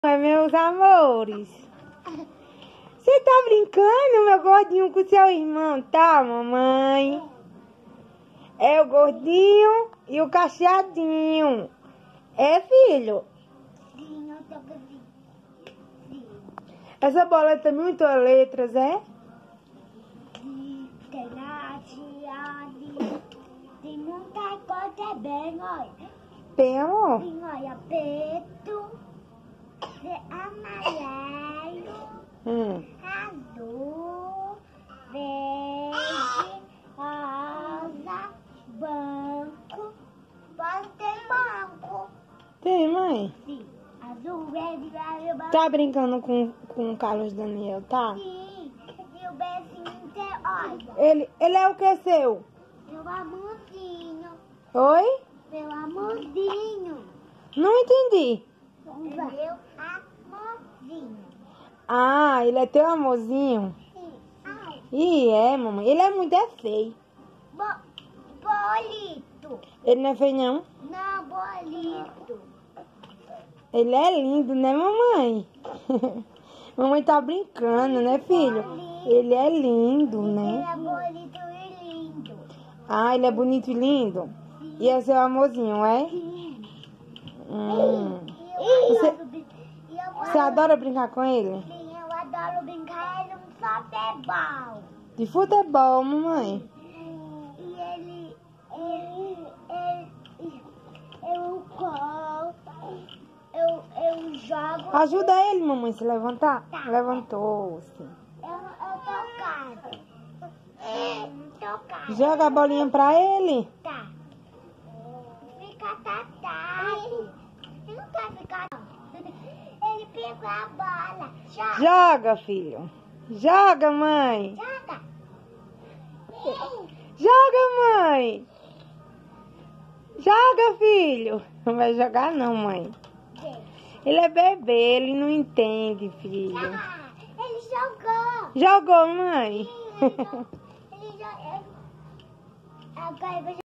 Meus amores. Você tá brincando, meu gordinho, com seu irmão, tá, mamãe? É o gordinho e o cacheadinho. É, filho? Sim, eu tô assim. Sim. Essa bola tem muitas letras, é? Tem tem muita coisa também, olha. Tem, amor? Tem, olha, preto, amarelo, azul, verde, rosa, branco. Pode ter branco. Tem, mãe? Sim, azul, verde, branco. Tá brincando com o Carlos Daniel, tá? Sim, e o beijinho tem, olha. Ele é o que seu? Meu amorzinho. Oi? Meu amorzinho. Não entendi. Meu amorzinho. Ah, ele é teu amorzinho? Sim. Ai. Ih, é, mamãe. Ele é muito feio. Bolito. Ele não é feio, não? Não, bolito. Ele é lindo, né, mamãe? Mamãe tá brincando, né, filho? Ele é lindo, Ele né? é bonito e lindo. Ah, ele é bonito e lindo? E é seu amorzinho, é? Sim. Você adora brincar com ele? Sim, eu adoro brincar no futebol. De futebol, mamãe? E eu corro, eu jogo. Ajuda ele, mamãe, se levantar. Tá. Levantou-se. Eu tô casa. Joga a bolinha pra ele. Tá. Fica tarde. Ele não quer ficar. Ele pegou a bola. Joga, filho. Joga, mãe. Joga. Joga, mãe. Joga, filho. Não vai jogar não, mãe. Ele é bebê, ele não entende, filho. Ah, ele jogou. Jogou, mãe. Ele jogou. Agora eu vou